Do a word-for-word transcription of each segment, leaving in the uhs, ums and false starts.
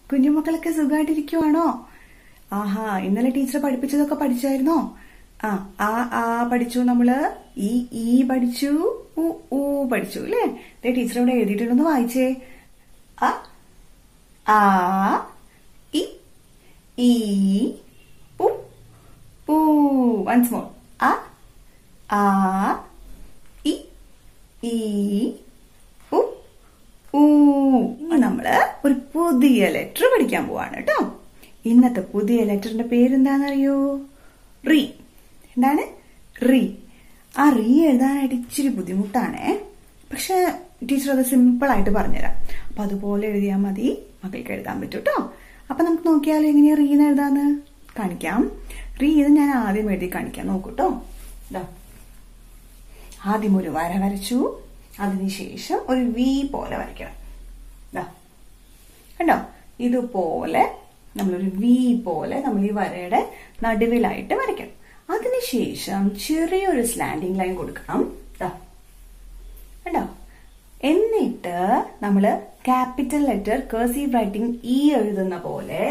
കുഞ്ഞുമക്കളൊക്കെ സുഖമായിട്ടിരിക്കുവാണോ? ആഹാ, ഇന്നലെ ടീച്ചർ പഠിപ്പിച്ചതൊക്കെ പഠിച്ചായിരുന്നോ? ആ ആ ആ പഠിച്ചു, നമ്മള് ഈ ഈ പഠിച്ചു, ഉ ഊ പഠിച്ചു അല്ലേ? ടീച്ചർ ഇവിടെ എഴുതിയിട്ടുണ്ടെന്ന് വായിച്ചേ. അ ആ ഇ ഈ ഉ ഊ. Once more. അ ആ ഇ ഈ ഉ ഊ. നമ്മള് ഒരു പുതിയ ലെറ്റർ പഠിക്കാൻ പോവാണ് കേട്ടോ. ഇന്നത്തെ പുതിയ ലെറ്ററിന്റെ പേരെന്താണെന്നറിയോ? റീ. എന്താണ്? റീ. ആ റീ എഴുതാനായിട്ട് ഇച്ചിരി ബുദ്ധിമുട്ടാണേ, പക്ഷെ ടീച്ചർ അത് സിമ്പിൾ ആയിട്ട് പറഞ്ഞുതരാം. അപ്പൊ അതുപോലെ എഴുതിയാൽ മതി, മക്കൾക്ക് എഴുതാൻ പറ്റും കേട്ടോ. അപ്പൊ നമുക്ക് നോക്കിയാലോ എങ്ങനെയാ റീന്ന് എഴുതാന്ന് കാണിക്കാം. റീ ഇത് ഞാൻ ആദ്യം എഴുതി കാണിക്കാം, നോക്കൂട്ടോ. ഇതാ, ആദ്യം ഒരു വര വരച്ചു, അതിനുശേഷം ഒരു വി പോലെ വരയ്ക്കണം. ഇതാ കണ്ടോ, ഇതുപോലെ നമ്മളൊരു വി പോലെ നമ്മൾ ഈ വരയുടെ നടുവിലായിട്ട് വരയ്ക്കണം. അതിനുശേഷം ചെറിയൊരു സ്ലാൻഡിങ് ലൈൻ കൊടുക്കണം. കണ്ടോ? എന്നിട്ട് നമ്മള് capital letter cursive writing E എഴുതുന്ന പോലെ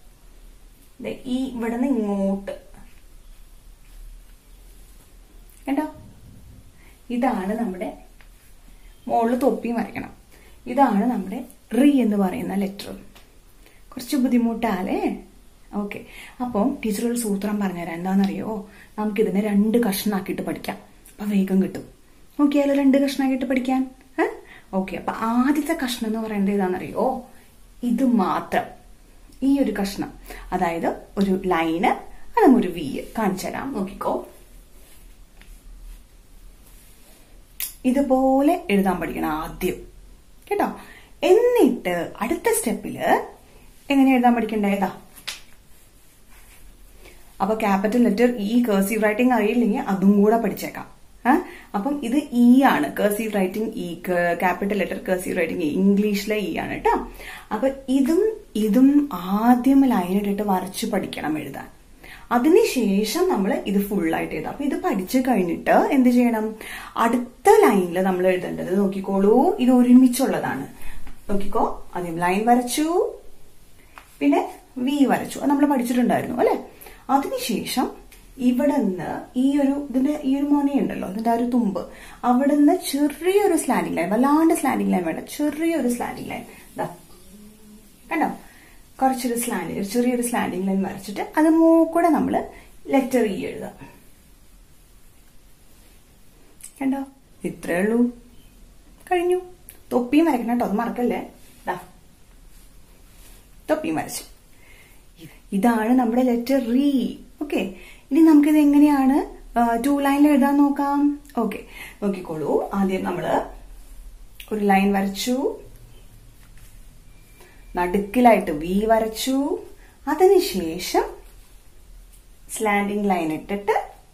ഈ ഇവിടെ നിന്ന് ഇങ്ങോട്ട് കണ്ടോ, ഇതാണ് നമ്മുടെ മുകളിൽ തൊപ്പി വരയ്ക്കണം. ഇതാണ് നമ്മുടെ റീ എന്ന് പറയുന്ന ലെറ്റർ. കുറച്ച് ബുദ്ധിമുട്ടാലേ? ഓക്കെ, അപ്പം ടീച്ചർ ഒരു സൂത്രം പറഞ്ഞുതരാം. എന്താണെന്നറിയോ? നമുക്കിതിനെ രണ്ട് കഷ്ണാക്കിയിട്ട് പഠിക്കാം, അപ്പൊ വേഗം കിട്ടും. നോക്കിയാലോ രണ്ട് കഷ്ണാക്കിയിട്ട് പഠിക്കാൻ. ഓക്കെ, അപ്പൊ ആദ്യത്തെ കഷ്ണം എന്ന് പറയുന്നത് ഏതാണെന്നറിയോ? ഇത് മാത്രം, ഈ ഒരു കഷ്ണം, അതായത് ഒരു ലൈന്, അതും ഒരു വി കാണിച്ചു തരാം. നോക്കിക്കോ, ഇതുപോലെ എഴുതാൻ പഠിക്കണം ആദ്യം കേട്ടോ. എന്നിട്ട് അടുത്ത സ്റ്റെപ്പില് എങ്ങനെ എഴുതാൻ പഠിക്കണ്ടേതാ. അപ്പൊ capital letter E cursive writing അറിയില്ലെങ്കിൽ അതും കൂടെ പഠിച്ചേക്കാം. അപ്പം ഇത് ഇ ആണ്, cursive writing E, capital letter cursive writing E, ഇംഗ്ലീഷിലെ ഇ ആണ് കേട്ടോ. അപ്പൊ ഇതും ഇതും ആദ്യം ലൈനിട്ടിട്ട് വരച്ചു പഠിക്കണം എഴുതാൻ. അതിനുശേഷം നമ്മൾ ഇത് ഫുള്ളായിട്ട് എഴുതാം. അപ്പൊ ഇത് പഠിച്ചു കഴിഞ്ഞിട്ട് എന്ത് ചെയ്യണം? അടുത്ത ലൈനിൽ നമ്മൾ എഴുതേണ്ടത് നോക്കിക്കോളൂ, ഇത് ഒരുമിച്ചുള്ളതാണ്. നോക്കിക്കോ, ആദ്യം ലൈൻ വരച്ചു, പിന്നെ വി വരച്ചു, അത് നമ്മൾ പഠിച്ചിട്ടുണ്ടായിരുന്നു അല്ലെ? അതിനുശേഷം ഇവിടെ നിന്ന് ഈ ഒരു ഇതിന്റെ ഈ ഒരു മൊനയുണ്ടല്ലോ, ഇതിന്റെ ആ ഒരു തുമ്പ്, അവിടെ നിന്ന് ചെറിയൊരു സ്ലാൻഡിങ് ലൈൻ, വല്ലാണ്ട് സ്ലാൻഡിങ് ലൈൻ വേണ്ട, ചെറിയൊരു സ്ലാൻഡിങ് ലൈൻ കണ്ടോ, കുറച്ചൊരു സ്ലാൻഡിങ്, ചെറിയൊരു സ്ലാൻഡിങ് ലൈൻ വരച്ചിട്ട് അത് മൂക്കൂടെ നമ്മള് ലെറ്റർ ഇ എഴുതാം. കണ്ടോ, ഇത്രേ ഉള്ളൂ, കഴിഞ്ഞു. തൊപ്പിയും വരയ്ക്കണം കേട്ടോ, അത് മറക്കല്ലേ. തൊപ്പിയും വരച്ചു. ഇതാണ് നമ്മുടെ ലെറ്റർ റീ. ഓക്കെ, ഇനി നമുക്കിത് എങ്ങനെയാണ് ടു ലൈനിൽ എഴുതാൻ നോക്കാം. ഓക്കെ, നോക്കിക്കോളൂ, ആദ്യം നമ്മള് ഒരു ലൈൻ വരച്ചു, നടുക്കിലായിട്ട് വി വരച്ചു, അതിനുശേഷം സ്ലാൻഡിങ് ലൈൻ ഇട്ടിട്ട്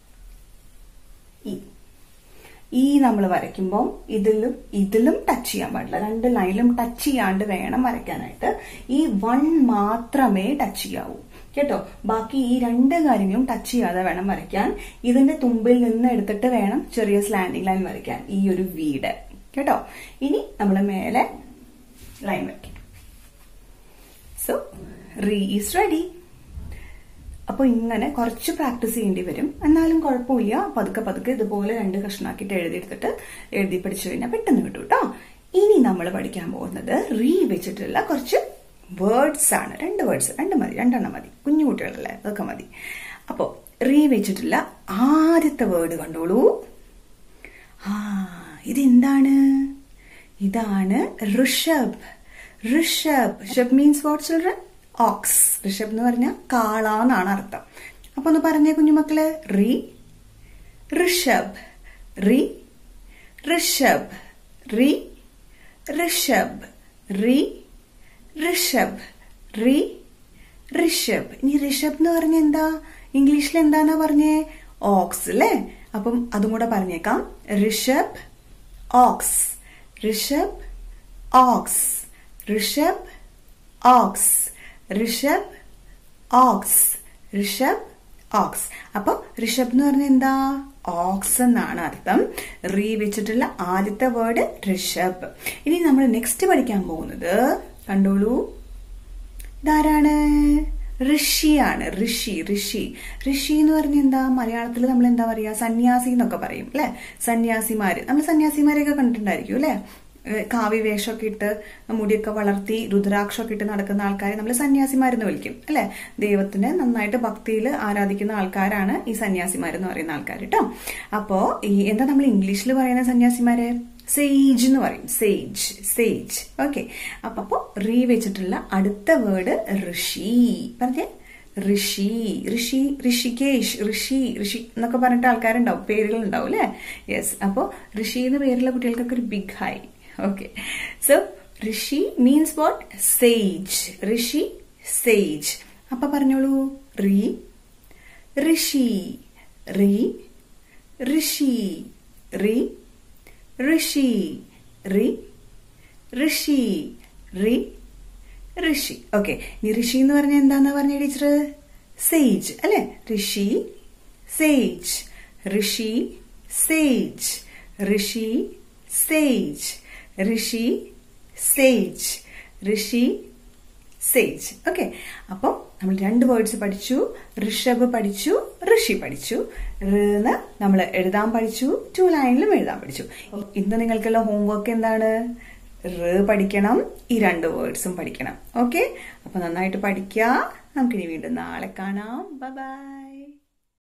ഇ. ഈ നമ്മൾ വരയ്ക്കുമ്പോൾ ഇതിലും ഇതിലും ടച്ച് ചെയ്യാൻ പാടില്ല, രണ്ട് ലൈനിലും ടച്ച് ചെയ്യാണ്ട് വേണം വരയ്ക്കാനായിട്ട്. ഈ വൺ മാത്രമേ ടച്ച് ചെയ്യാവൂ കേട്ടോ. ബാക്കി ഈ രണ്ട് കാര്യങ്ങളും ടച്ച് ചെയ്യാതെ വേണം വരയ്ക്കാൻ. ഇതിന്റെ തുമ്പിൽ നിന്ന് എടുത്തിട്ട് വേണം ചെറിയ സ്ലാൻഡിങ് ലൈൻ വരയ്ക്കാൻ, ഈ ഒരു വീട് കേട്ടോ. ഇനി നമ്മൾ മേലെ ലൈൻ വരയ്ക്കാം. So ri is ready. അപ്പൊ ഇങ്ങനെ കുറച്ച് പ്രാക്ടീസ് ചെയ്യേണ്ടി വരും, എന്നാലും കുഴപ്പമില്ല. പതുക്കെ പതുക്കെ ഇതുപോലെ രണ്ട് കഷ്ണാക്കിയിട്ട് എഴുതിയെടുത്തിട്ട് എഴുതി പഠിച്ചു കഴിഞ്ഞാൽ പെട്ടെന്ന് കിട്ടും കേട്ടോ. ഇനി നമ്മൾ പഠിക്കാൻ പോകുന്നത് റീ വെച്ചിട്ടുള്ള കുറച്ച് വേർഡ്സ് ആണ്. രണ്ട് വേർഡ്സ്, രണ്ട് മതി, രണ്ടെണ്ണം മതി, കുഞ്ഞു കുട്ടികളല്ലേ, അതൊക്കെ മതി. അപ്പോ റീ വെച്ചിട്ടുള്ള ആദ്യത്തെ വേർഡ് കണ്ടോളൂ. ആ ഇതെന്താണ്? ഇതാണ് ഋഷഭ്. ഋഷഭ്. Rishabh means what children? Ox. ഋഷഭ് എന്ന് പറഞ്ഞാൽ കാള എന്നാണ് അർത്ഥം. അപ്പൊ ഒന്ന് പറഞ്ഞേ കുഞ്ഞുമക്കള്, റീ ഋഷഭ്, റീ ഋഷഭ്, റീ ഋഷഭ്, റീ ഋഷഭ്, റീ ഋഷഭ്. ഇനി ഋഷഭ് എന്ന് പറഞ്ഞ എന്താ? ഇംഗ്ലീഷിൽ എന്താന്നാ പറഞ്ഞേ? ഓക്സ് അല്ലേ? അപ്പം അതും കൂടെ പറഞ്ഞേക്കാം. Rishabh ox, rishabh ox, rishabh ox, rishabh ox, rishabh ox. അപ്പൊ ഋഷഭ് എന്ന് പറഞ്ഞ എന്താ? ഓക്സ് എന്നാണ് അർത്ഥം. റീ വെച്ചിട്ടുള്ള ആദ്യത്തെ വേർഡ് ഋഷഭ്. ഇനി നമ്മൾ നെക്സ്റ്റ് പഠിക്കാൻ പോകുന്നത് കണ്ടോളൂ, ഇതാരാണ്? ഋഷിയാണ്. ഋഷി ഋഷി ഋഷി എന്ന് പറഞ്ഞ എന്താ? മലയാളത്തിൽ നമ്മൾ എന്താ പറയാ? സന്യാസി എന്നൊക്കെ പറയും അല്ലെ? സന്യാസിമാര്, നമ്മൾ സന്യാസിമാരെയൊക്കെ കണ്ടിട്ടുണ്ടായിരിക്കും അല്ലെ? കാവ്യവേഷമൊക്കെ ഇട്ട് മുടിയൊക്കെ വളർത്തി രുദ്രാക്ഷമൊക്കെ ഇട്ട് നടക്കുന്ന ആൾക്കാരെ നമ്മൾ സന്യാസിമാരെന്ന് വിളിക്കും അല്ലെ? ദൈവത്തിന് നന്നായിട്ട് ഭക്തിയിൽ ആരാധിക്കുന്ന ആൾക്കാരാണ് ഈ സന്യാസിമാരെന്ന് പറയുന്ന ആൾക്കാർ കേട്ടോ. അപ്പോ ഈ എന്താ നമ്മൾ ഇംഗ്ലീഷിൽ പറയുന്ന സന്യാസിമാരെ? സേജ് എന്ന് പറയും. Sage sage okay. അപ്പൊ അപ്പോ റീ വെച്ചിട്ടുള്ള അടുത്ത വേർഡ് ഋഷി. പറഞ്ഞേ ഋഷി. ഋഷി ഋഷികേഷ് ഋഷി ഋഷി എന്നൊക്കെ പറഞ്ഞിട്ട് ആൾക്കാരുണ്ടാവും, പേരുകൾ ഉണ്ടാവും അല്ലെ? യെസ്. അപ്പോ ഋഷി എന്ന പേരുള്ള കുട്ടികൾക്കൊക്കെ ഒരു big hi. Okay. So rishi means what? Sage. Rishi sage. അപ്പൊ പറഞ്ഞോളൂ. റീ ഋഷി, റീ ഋഷി, റീ ഋഷി, റി ഋഷി, റി ഋഷി. ഓക്കെ. ഇനി ഋഷി എന്ന് പറഞ്ഞാൽ എന്താന്നാ പറഞ്ഞ ടീച്ചർ? സേജ് അല്ലെ? Rishi sage, rishi sage, rishi sage, rishi sage, rishi sage. Okay. അപ്പം നമ്മൾ രണ്ട് വേർഡ്സ് പഠിച്ചു. ഋഷഭ് പഠിച്ചു, ഋഷി പഠിച്ചു. ഋന്ന് നമ്മൾ എഴുതാൻ പഠിച്ചു, ടു ലൈനിലും എഴുതാൻ പഠിച്ചു. ഇന്ന് നിങ്ങൾക്കുള്ള ഹോംവർക്ക് എന്താണ്? ഋ പഠിക്കണം, ഈ രണ്ട് വേർഡ്സും പഠിക്കണം. ഓക്കെ. അപ്പൊ നന്നായിട്ട് പഠിക്കുക. നമുക്കിനി വീണ്ടും നാളെ കാണാം. Bye by.